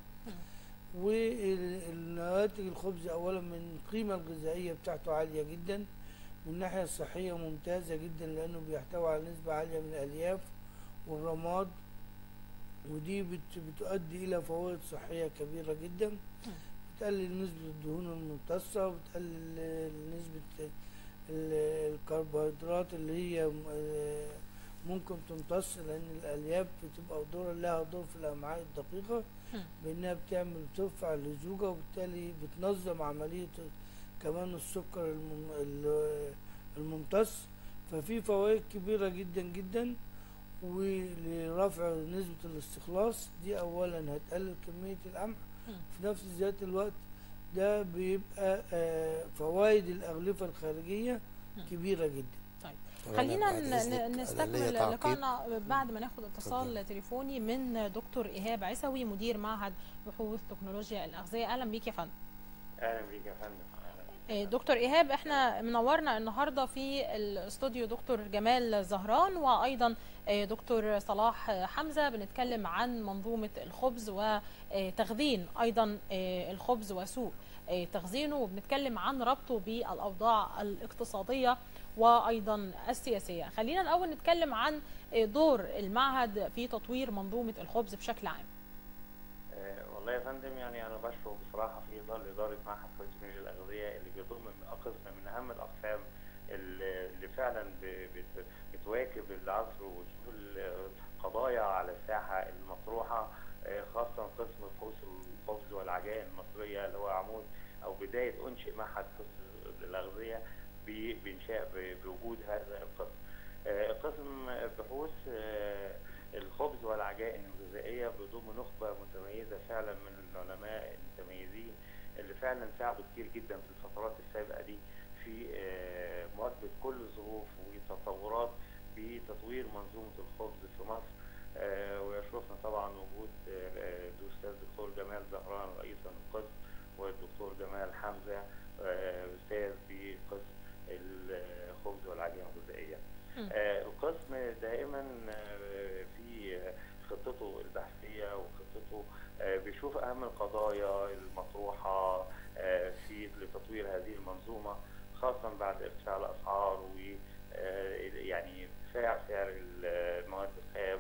Speaker 3: والنواتج الخبز اولا من القيمة الغذائية بتاعته عالية جدا، من الناحية الصحية ممتازة جدا، لأنه بيحتوي على نسبة عالية من الألياف والرماد، ودي بتؤدي إلى فوائد صحية كبيرة جدا. بتقلل نسبة الدهون الممتصة، وبتقلل نسبة الكربوهيدرات اللي هي ممكن تمتص، لأن الألياف بتبقى لها دور في الأمعاء الدقيقة، بأنها بترفع اللزوجة، وبالتالي بتنظم عملية كمان السكر الممتص. ففي فوائد كبيرة جدا جدا. ولرفع نسبة الاستخلاص دي أولا هتقلل كمية القمح، في نفس ذات الوقت ده بيبقى فوائد الأغلفة الخارجية كبيرة جدا.
Speaker 2: طيب خلينا نستكمل لقاءنا بعد ما ناخد اتصال تليفوني من دكتور إيهاب عيسوي، مدير معهد بحوث تكنولوجيا الأغذية. أهلا بيك يا فندم.
Speaker 6: اهلا بيك يا فندم.
Speaker 2: دكتور إيهاب، احنا منورنا النهارده في الاستوديو دكتور جمال زهران وايضا دكتور صلاح حمزه، بنتكلم عن منظومه الخبز وتخزين ايضا الخبز وسوق تخزينه، وبنتكلم عن ربطه بالاوضاع الاقتصاديه وايضا السياسيه. خلينا الاول نتكلم عن دور المعهد في تطوير منظومه الخبز بشكل عام.
Speaker 6: والله يا فندم، يعني انا بشكر بصراحه في اداره معهد تكنولوجيا الاغذيه اللي بيضم قسم من اهم الاقسام اللي فعلا بتواكب العصر وتشوف القضايا على الساحه المطروحه، خاصه قسم بحوث الخبز والعجائن المصريه اللي هو عمود او بدايه انشئ معهد الاغذيه بانشاء بوجود هذا القسم. قسم بحوث الخبز والعجائن الغذائيه بيضم نخبه متميزه فعلا من العلماء المتميزين اللي فعلا ساعدوا كتير جدا في الفترات السابقه دي في مواكبه كل الظروف وتطورات بتطوير منظومه الخبز في مصر. ويشرفنا طبعا وجود الاستاذ الدكتور جمال زهران رئيس القسم، والدكتور جمال حمزه استاذ بقسم الخبز والعجائن الغذائيه. القسم دائما في خطته البحثيه وخطته بيشوف اهم القضايا المطروحه في لتطوير هذه المنظومه، خاصه بعد ارتفاع الاسعار ويعني ارتفاع سعر المواد الخام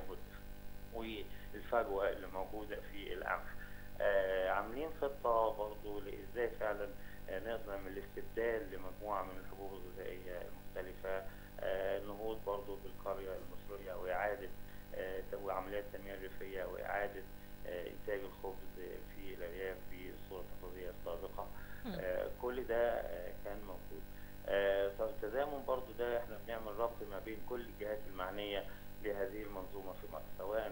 Speaker 6: والفجوه اللي موجوده في القمح. عاملين خطه برضه لازاي فعلا نقدر من الاستبدال لمجموعه من الحبوب الغذائيه المختلفه، النهوض برضه بالقريه المصريه واعاده وعمليات التنميه الريفيه واعاده انتاج الخبز في الارياف بالصوره التقليديه السابقه. كل ده كان موجود. التزامن برضه ده احنا بنعمل ربط ما بين كل الجهات المعنيه لهذه المنظومه في مصر، سواء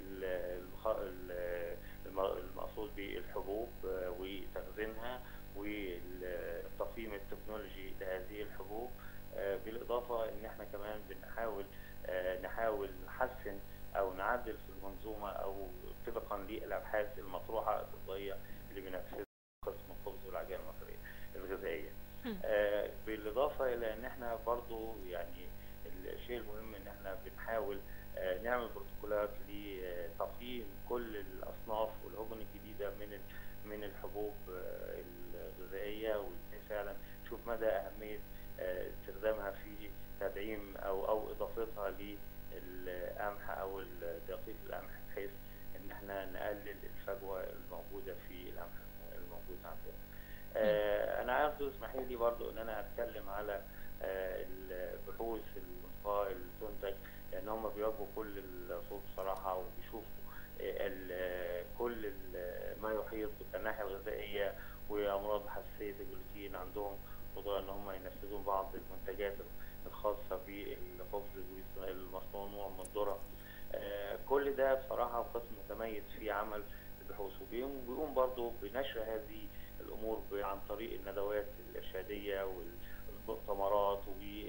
Speaker 6: المقصود بالحبوب وتخزينها والتقييم التكنولوجي لهذه الحبوب، بالاضافه ان احنا كمان نحاول نحسن او نعدل في المنظومه او طبقا للابحاث المطروحه الطبيه اللي بينفذها قسم الخبز والعجائن المصريه الغذائيه. بالاضافه الى ان احنا برضو يعني الشيء المهم ان احنا بنحاول نعمل بروتوكولات لتقييم كل الاصناف والهجن الجديده من الحبوب الغذائيه، وازاي فعلا نشوف مدى اهميه استخدامها في تدعيم او اضافتها للقمح او دقيق القمح، بحيث ان احنا نقلل الفجوه الموجوده في القمح الموجود عندنا. انا عاوز اسمحي لي برضو ان انا اتكلم على البحوث المنطقه اللي تنتج، لان هم بيواجهوا كل الصوت بصراحه وبيشوفوا كل ما يحيط بالناحيه الغذائيه وامراض حساسيه الجلوتين عندهم قدره ان هم ينفذون بعض المنتجات الخاصه بالخبز المصنوع من الذره. كل ده بصراحه قسم متميز في عمل البحوث، وبيقوم برضه بنشر هذه الامور عن طريق الندوات الارشاديه والمؤتمرات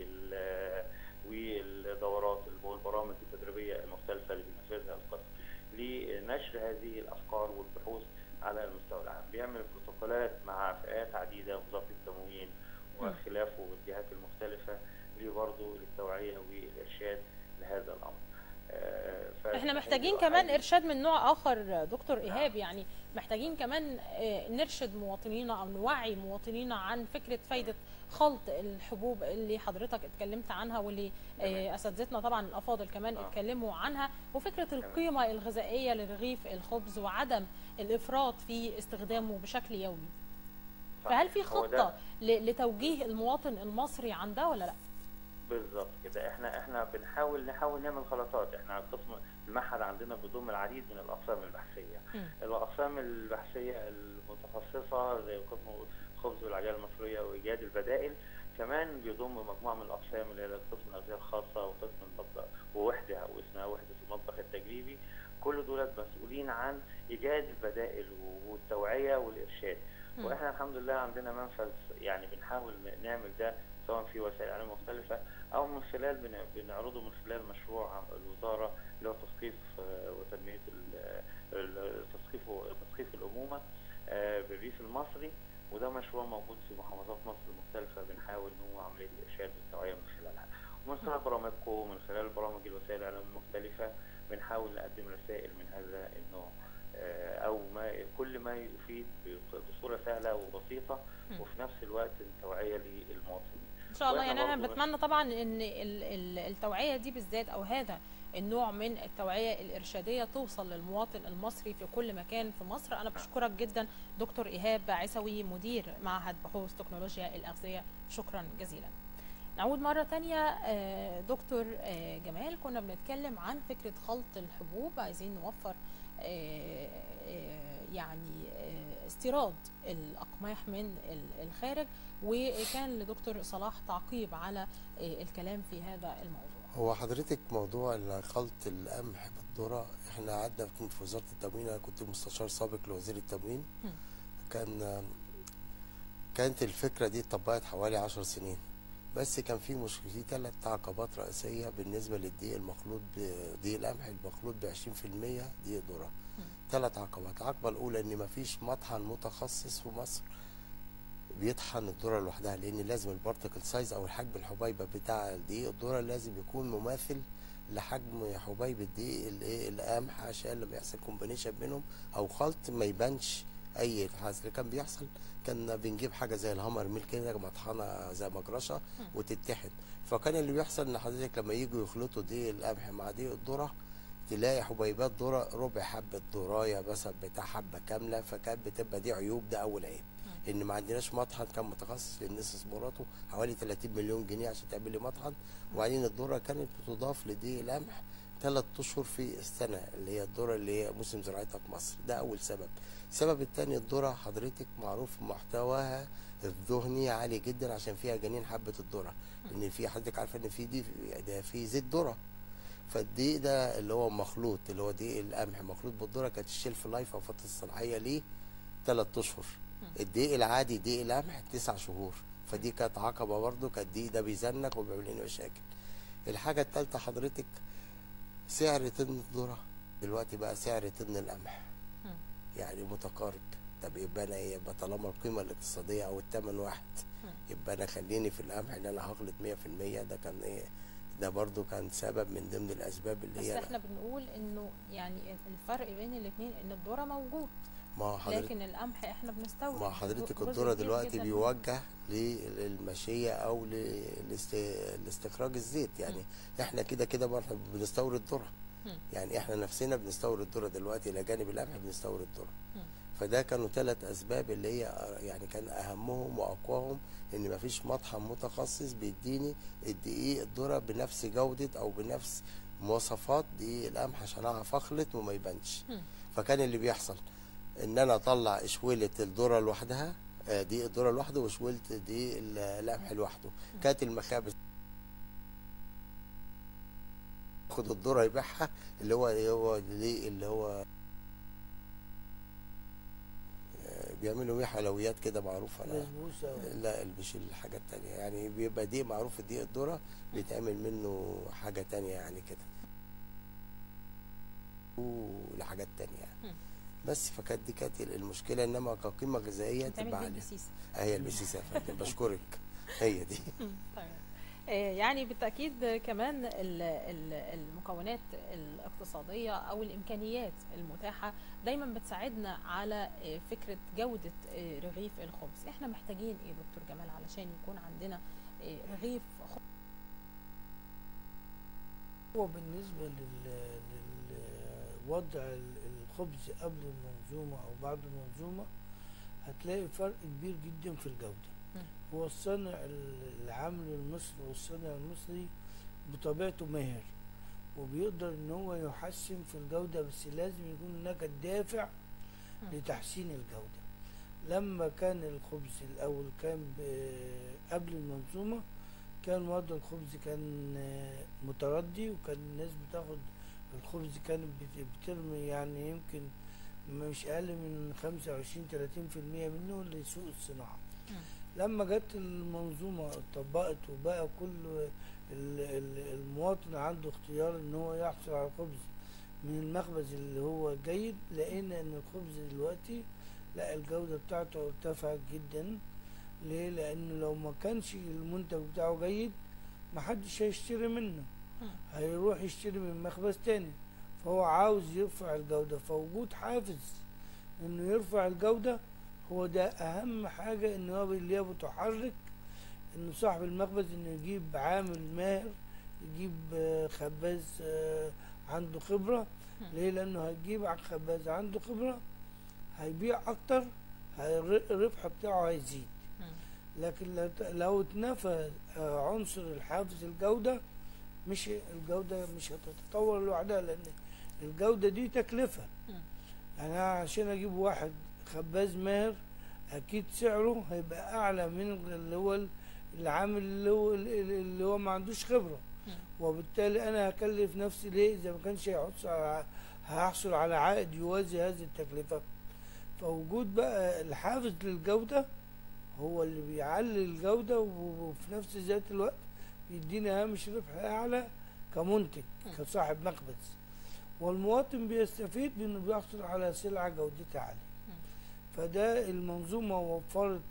Speaker 6: والدورات والبرامج التدريبيه المختلفه اللي بينفذها القسم لنشر هذه الافكار والبحوث على المستوى العام. بيعمل بروتوكولات مع فئات عديده، وزاره التموين وخلافه والجهات المختلفه برضه للتوعيه والارشاد لهذا الامر.
Speaker 2: احنا محتاجين كمان ارشاد من نوع اخر دكتور ايهاب، يعني محتاجين كمان نرشد مواطنينا او نوعي مواطنينا عن فكره فايده خلط الحبوب اللي حضرتك اتكلمت عنها، واللي اساتذتنا طبعا الافاضل كمان اتكلموا عنها، وفكره القيمه الغذائيه لرغيف الخبز وعدم الافراط في استخدامه بشكل يومي. فهل في خطه لتوجيه المواطن المصري عن ده ولا لا؟
Speaker 6: بالظبط كده. احنا بنحاول نعمل خلطات. احنا قسم المعهد عندنا بيضم العديد من الاقسام البحثيه. الاقسام البحثيه المتخصصه زي قسم الخبز والعجائن المصريه وايجاد البدائل، كمان بيضم مجموعه من الاقسام اللي هي قسم الاغذيه الخاصه وقسم المطبخ ووحده واسمها وحده المطبخ التجريبي. كل دول مسؤولين عن ايجاد البدائل والتوعيه والارشاد. واحنا الحمد لله عندنا منفذ يعني بنحاول نعمل ده، سواء في وسائل اعلام مختلفه او من خلال بنعرضه من خلال مشروع الوزاره اللي هو تثقيف وتنميه تثقيف الامومه بالريف المصري، وده مشروع موجود في محافظات مصر المختلفة، بنحاول إن هو عملية الإرشاد والتوعية من خلالها، ومن خلال برامجكم ومن خلال برامج الوسائل الإعلام المختلفة بنحاول نقدم رسائل من هذا النوع، أو كل ما يفيد بصورة سهلة وبسيطة، وفي نفس الوقت التوعية للمواطنين.
Speaker 2: ان شاء الله. يعني انا بتمنى طبعا ان التوعيه دي بالذات، او هذا النوع من التوعيه الارشاديه، توصل للمواطن المصري في كل مكان في مصر. انا بشكرك جدا دكتور ايهاب عيسوي، مدير معهد بحوث تكنولوجيا الاغذيه، شكرا جزيلا. نعود مرة تانية دكتور جمال، كنا بنتكلم عن فكرة خلط الحبوب، عايزين نوفر يعني استيراد الأقماح من الخارج، وكان لدكتور صلاح تعقيب على الكلام في هذا الموضوع.
Speaker 4: هو حضرتك موضوع خلط القمح بالذرة، احنا قعدنا في وزارة التموين، انا كنت مستشار سابق لوزير التموين، كانت الفكرة دي اتطبقت حوالي 10 سنين، بس كان في مشكلة، 3 عقبات رئيسية بالنسبة للدقيق المخلوط بدقيق القمح المخلوط ب 20% دقيق ذرة. 3 عقبات. العقبة الأولى إن مفيش مطحن متخصص في مصر بيطحن الذرة لوحدها، لأن لازم البارتكل سايز أو الحجم الحبيبة بتاع دقيق الذرة لازم يكون مماثل لحجم حبيبة دقيق القمح، عشان لما يحصل كومبينيشن بينهم أو خلط ما يبانش أي حاجة. اللي كان بيحصل كان بنجيب حاجه زي الهامر ميل كده مطحنه زي مجرشه وتتحد، فكان اللي بيحصل ان حضرتك لما يجوا يخلطوا دقيق القمح مع دقيق الذره تلاقي حبيبات ذره ربع حبه ذرايه مثلا بتاع حبه كامله، فكانت بتبقى دي عيوب. ده اول عيب، ان ما عندناش مطحن كان متخصص، لان استثماراته حوالي 30 مليون جنيه عشان تعمل لي مطحن، وبعدين الذره كانت بتضاف لدقيق القمح 3 اشهر في السنه، اللي هي الذره اللي هي موسم زراعتها في مصر. ده اول سبب. السبب الثاني، الذره حضرتك معروف محتواها الدهني عالي جدا عشان فيها جنين حبه الذره، لان في حضرتك عارفه ان في زيت ذره، فالدقيق ده اللي هو مخلوط، اللي هو دقيق القمح مخلوط بالذره، كانت الشيلف لايف او فتره الصلاحيه ليه 3 اشهر. الدقيق العادي دقيق القمح 9 شهور، فدي كانت عقبه برضه، كانت الدقيق ده بيزنك وبيعمل لنا مشاكل. الحاجه الثالثه حضرتك سعر طن الذره دلوقتي بقى سعر طن القمح يعني متقارب. طب يبقى انا ايه؟ يبقى طالما القيمه الاقتصاديه او الثمن واحد، يبقى انا خليني في القمح ان انا هخلط 100%. ده كان ايه؟ ده برضو كان سبب من ضمن الاسباب اللي هي،
Speaker 2: بس احنا بنقول انه يعني الفرق بين الاثنين ان الذره موجود، لكن القمح احنا بنستورد.
Speaker 4: ما حضرتك الذره دلوقتي بيوجه للمشيه او لاستخراج الزيت، يعني احنا كده احنا بنستورد ذره، يعني احنا نفسنا بنستورد ذره دلوقتي الى جانب القمح بنستورد ذره. فده كانوا 3 اسباب اللي هي يعني كان اهمهم واقواهم ان مفيش مطحن متخصص بيديني الدقيق الذره بنفس جوده او بنفس مواصفات دقيق القمح عشان اعرف اخلط وما يبانش. فكان اللي بيحصل ان انا اطلع اشوله الذره لوحدها، دقيق الذره لوحده، واشوله دقيق القمح لوحده. كانت المخابز ياخد الذره يبيعها، اللي هو بيعملوا بيه حلويات كده معروفه. لا مش الحاجه التانية، يعني بيبقى دقيق معروف، الدقيق الذره بيتعمل منه حاجه تانية يعني كده ولحاجات تانية يعني. بس فكانت دي المشكله، انما كقيمه غذائيه تبقى عاليه. هي البسيسه يا فندم، بشكرك. هي دي.
Speaker 2: يعني بالتأكيد كمان المكونات الاقتصادية أو الإمكانيات المتاحة دايما بتساعدنا على فكرة جودة رغيف الخبز. احنا محتاجين ايه دكتور جمال علشان يكون عندنا رغيف خبز؟
Speaker 3: هو بالنسبة للوضع الخبز قبل المنظومة أو بعد المنظومة هتلاقي فرق كبير جدا في الجودة. هو الصانع العامل المصري والصانع المصري بطبيعته ماهر وبيقدر ان هو يحسن في الجودة، بس لازم يكون هناك الدافع لتحسين الجودة. لما كان الخبز الاول كان قبل المنظومة كان وضع الخبز كان متردي، وكان الناس بتاخد الخبز كانت بترمي يعني يمكن مش اقل من 25-30% منه لسوق الصناعة. لما جت المنظومة اتطبقت وبقى كل المواطن عنده اختيار ان هو يحصل على الخبز من المخبز اللي هو جيد، لقينا ان الخبز دلوقتي لا الجودة بتاعته ارتفعت جدا. ليه؟ لأن لو ما كانش المنتج بتاعه جيد محدش هيشتري منه، هيروح يشتري من مخبز تاني. فهو عاوز يرفع الجودة، فوجود حافز انه يرفع الجودة هو ده اهم حاجة، ان هو اللي هي بتحرك انه صاحب المخبز انه يجيب عامل ماهر، يجيب خباز عنده خبرة. ليه؟ لانه هيجيب خباز عنده خبرة هيبيع اكتر، الربح بتاعه هيزيد. لكن لو اتنفى عنصر الحافز الجودة، مش الجودة مش هتتطور لوحدها، لان الجودة دي تكلفة. يعني أنا عشان اجيب واحد خباز ماهر اكيد سعره هيبقى اعلى من اللي هو العامل اللي هو ما عندوش خبرة. وبالتالي انا هكلف نفسي ليه اذا ما كانش هيحصل على عائد يوازي هذه التكلفة. فوجود بقى الحافز للجودة هو اللي بيعلي الجودة، وفي نفس ذات الوقت بيدينا هامش ربح اعلى كمنتج كصاحب مخبز، والمواطن بيستفيد بانه بيحصل على سلعة جودتها عالية. فده المنظومة وفرت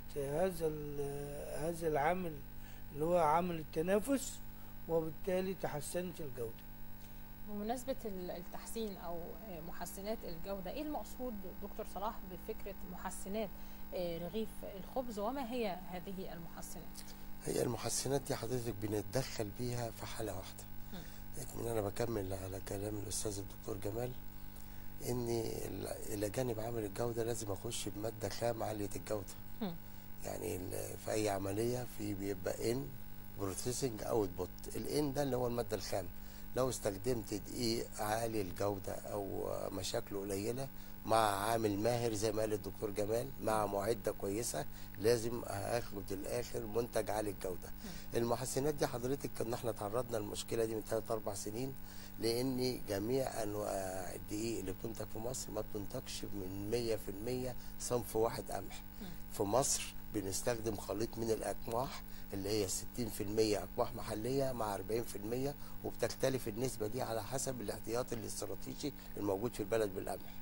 Speaker 3: هذا العامل اللي هو عامل التنافس، وبالتالي تحسنت الجودة.
Speaker 2: بمناسبة التحسين أو محسنات الجودة، إيه المقصود دكتور صلاح بفكرة محسنات رغيف الخبز، وما هي هذه المحسنات؟
Speaker 4: هي المحسنات دي حضرتك بنتدخل بيها في حالة واحدة. من أنا بكمل على كلام الأستاذ الدكتور جمال، إن إلى جانب عامل الجودة لازم أخش بمادة خام عالية الجودة. يعني في أي عملية بيبقى إن بروسيسنج أوت بوت. الإن ده اللي هو المادة الخام. لو استخدمت دقيق عالي الجودة أو مشاكله قليلة مع عامل ماهر زي ما قال الدكتور جمال، مع معدة كويسة، لازم هاخد الآخر منتج عالي الجودة. المحسنات دي حضرتك كنا احنا تعرضنا للمشكلة دي من 3-4 سنين، لأن جميع أنواع الدقيق اللي بتنتج في مصر ما بتنتجش من 100% صنف واحد قمح. في مصر بنستخدم خليط من الأقماح اللي هي 60% أقماح محلية مع 40%، وبتختلف النسبة دي على حسب الاحتياطي الاستراتيجي الموجود في البلد بالقمح.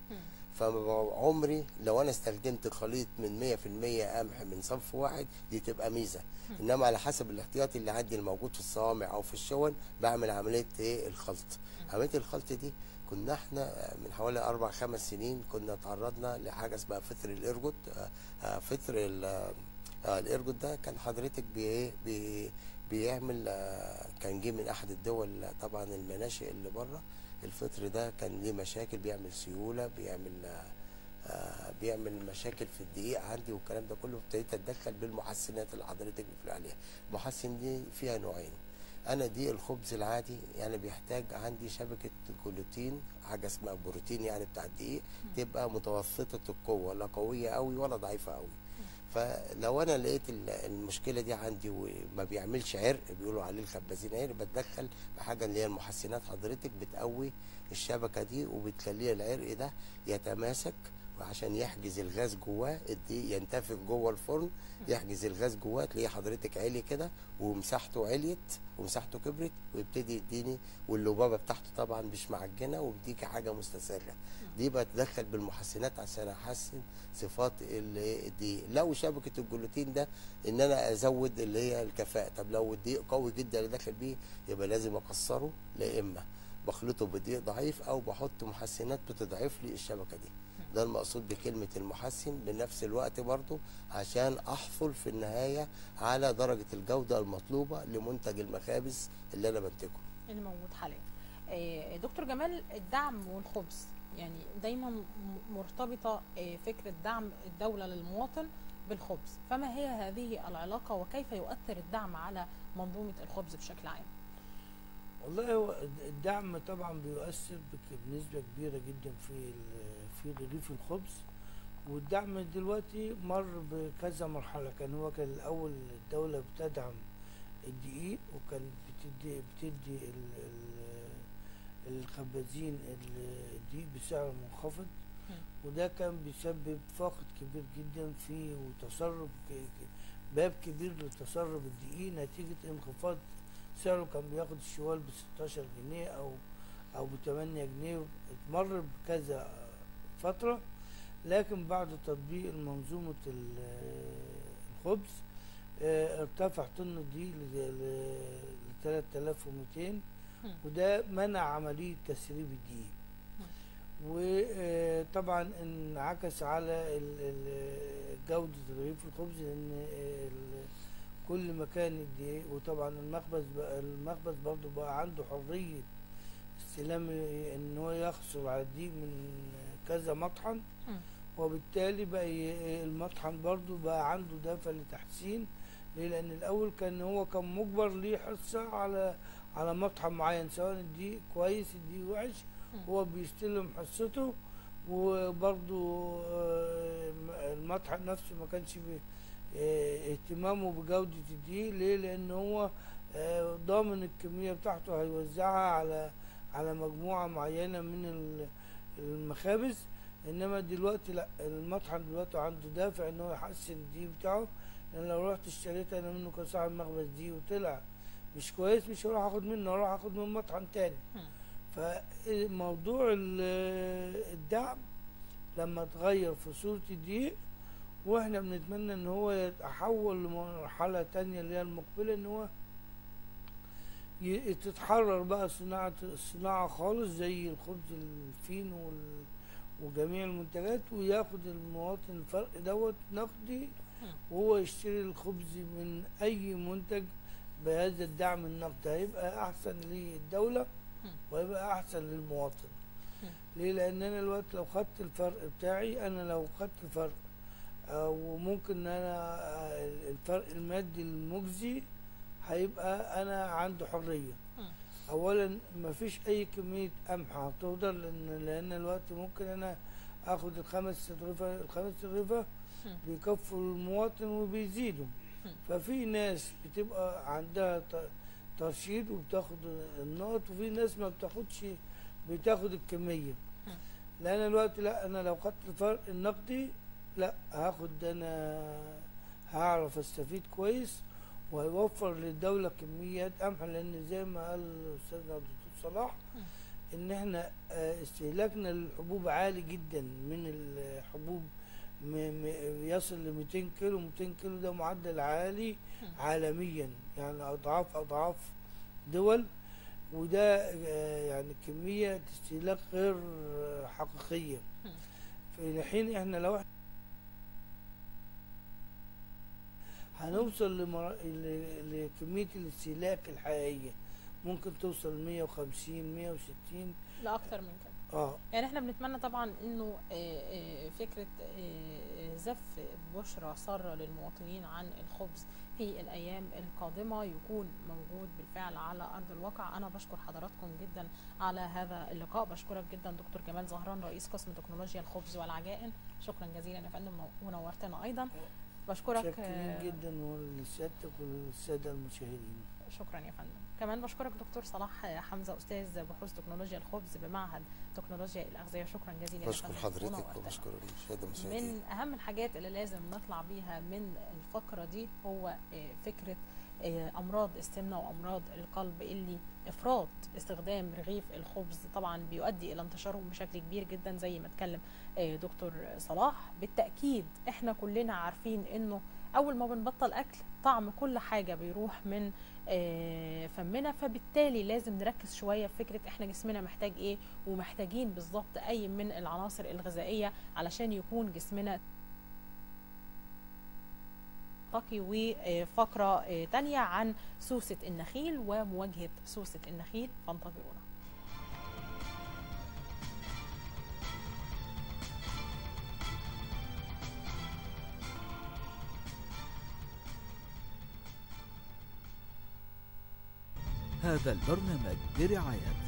Speaker 4: فعمري لو أنا استخدمت خليط من 100% قمح من صنف واحد دي تبقى ميزة، إنما على حسب الاحتياطي اللي عندي الموجود في الصوامع أو في الشون بعمل عملية الخلط. عملية الخلط دي كنا احنا من حوالي 4-5 سنين كنا تعرضنا لحاجة اسمها فطر الإرجوت. فطر الإرجوت ده كان حضرتك بيعمل، كان جه من أحد الدول طبعا المناشئ اللي بره. الفطر ده كان ليه مشاكل، بيعمل سيولة، بيعمل مشاكل في الدقيق عندي والكلام ده كله. ابتديت اتدخل بالمحسنات اللي حضرتك بتقول عليها. المحسن دي فيها نوعين. انا دي الخبز العادي يعني بيحتاج عندي شبكه جلوتين، حاجه اسمها بروتين يعني بتاع الدقيق، تبقى متوسطه القوه، لا قويه قوي ولا ضعيفه قوي. فلو انا لقيت المشكله دي عندي وما بيعملش عرق، بيقولوا عليه الخبازين عرق، بتدخل بحاجه اللي هي المحسنات حضرتك بتقوي الشبكه دي وبتخليه العرق ده يتماسك، وعشان يحجز الغاز جواه الدقيق ينتفخ جوه الفرن، يحجز الغاز جواه، تلاقيه حضرتك عالي كده ومساحته عليت ومساحته كبرت، ويبتدي يديني، واللبابه بتاعته طبعا مش معجنه وبيديكي حاجه مستساغه. دي بتدخل بالمحسنات عشان احسن صفات الدقيق. لو شبكه الجلوتين ده ان انا ازود اللي هي الكفاءه. طب لو الدقيق قوي جدا اللي داخل بيه يبقى لازم اكسره، لا اما بخلطه بدقيق ضعيف او بحط محسنات بتضعف لي الشبكه دي. ده المقصود بكلمة المحسن. بنفس الوقت برضو عشان أحصل في النهاية على درجة الجودة المطلوبة لمنتج المخابز اللي أنا بنتجه
Speaker 2: اللي موجود حاليا. دكتور جمال، الدعم والخبز يعني دايما مرتبطة فكرة دعم الدولة للمواطن بالخبز، فما هي هذه العلاقة وكيف يؤثر الدعم على منظومة الخبز بشكل عام؟
Speaker 3: والله هو الدعم طبعا بيؤثر بنسبة كبيرة جدا في رغيف الخبز. والدعم دلوقتي مر بكذا مرحلة. كان الأول الدولة بتدعم الدقيق، وكانت بتدي الخبازين الدقيق بسعر منخفض، وده كان بيسبب فقد كبير جدا فيه وتصرف باب كبير لتصرف الدقيق نتيجة انخفاض سعره. كان بياخد الشوال ب16 جنيه أو ب8 جنيه. اتمر بكذا فترة لكن بعد تطبيق منظومة الخبز ارتفع طن الدقيق ل 3200، وده منع عملية تسريب الدقيق. وطبعا انعكس على جودة رغيف الخبز، لأن كل مكان الدقيق، وطبعا المخبز برضو بقى عنده حرية استلام ان هو يحصل على الدقيق من كذا مطحن، وبالتالي بقى المطحن برضو بقى عنده دافع لتحسين. ليه؟ لان الاول هو كان مجبر ليه حصة على مطحن معين، سواء الدقيق كويس الدقيق وحش هو بيستلم حصته. وبرضو المطحن نفسه ما كانش اهتمامه بجودة الدقيق. ليه؟ لان هو ضامن الكمية بتاعته هيوزعها على مجموعة معينة من المخابز. انما دلوقتي لا، المطحن دلوقتي عنده دافع ان هو يحسن الدقيق بتاعه، لان لو رحت اشتريت انا منه كصاحب مخبز دقيق وطلع مش كويس، مش هروح اخد منه، هروح اخد من مطحن تاني. فموضوع الدعم لما اتغير في صورة الدقيق، واحنا بنتمنى ان هو يتحول لمرحلة تانية اللي هي المقبلة، ان هو تتحرر بقى الصناعة خالص زي الخبز الفين وجميع المنتجات، وياخد المواطن الفرق دوت نقدي، وهو يشتري الخبز من اي منتج بهذا الدعم النقدي. هيبقى احسن للدولة وهيبقى احسن للمواطن. ليه؟ لان انا دلوقتي لو خدت الفرق بتاعي، انا لو خدت الفرق وممكن ان انا الفرق المادي المجزي هيبقى انا عنده حرية. اولا مفيش اي كمية قمح هتقدر، لان الوقت ممكن انا اخد الخمس رغيفة بيكفوا المواطن وبيزيدوا. ففي ناس بتبقى عندها ترشيد وبتاخد النقط، وفي ناس ما بتاخدش، بتاخد الكمية. لان الوقت لا، انا لو خدت الفرق النقدي لا هاخد، انا هعرف استفيد كويس، وهيوفر للدولة كميات قمح. لان زي ما قال الاستاذ الدكتور صلاح ان احنا استهلاكنا للحبوب عالي جدا، من الحبوب يصل ل 200 كيلو. 200 كيلو ده معدل عالي عالميا، يعني اضعاف دول، وده يعني كمية استهلاك غير حقيقية. في حين احنا لو هنوصل لكمية الاستهلاك الحقيقية ممكن توصل 150 160
Speaker 2: لأكتر من كده. يعني احنا بنتمنى طبعا انه فكرة زف بشرى سارة للمواطنين عن الخبز في الايام القادمة يكون موجود بالفعل على ارض الواقع. انا بشكر حضراتكم جدا على هذا اللقاء. بشكرك جدا دكتور جمال زهران، رئيس قسم تكنولوجيا الخبز والعجائن. شكرا جزيلا يا فندم ونورتنا ايضا. بشكرك
Speaker 3: جدا ولسيادتك وللسادة المشاهدين.
Speaker 2: شكرا يا فندم. كمان بشكرك دكتور صلاح حمزة، استاذ بحوث تكنولوجيا الخبز بمعهد تكنولوجيا الاغذيه. شكرا جزيلا.
Speaker 4: بشكر حضرتك وبشكر المشاهدين المشاهدين.
Speaker 2: من اهم الحاجات اللي لازم نطلع بيها من الفقره دي هو فكره امراض السمنه وامراض القلب، اللي افراط استخدام رغيف الخبز طبعا بيؤدي الى انتشارهم بشكل كبير جدا زي ما اتكلم دكتور صلاح. بالتاكيد احنا كلنا عارفين انه اول ما بنبطل اكل طعم كل حاجه بيروح من فمنا، فبالتالي لازم نركز شويه في فكره احنا جسمنا محتاج ايه، ومحتاجين بالظبط اي من العناصر الغذائيه علشان يكون جسمنا طاقي. وفقره تانية عن سوسه النخيل ومواجهه سوسه النخيل، فانتظرونا.
Speaker 1: هذا البرنامج برعاية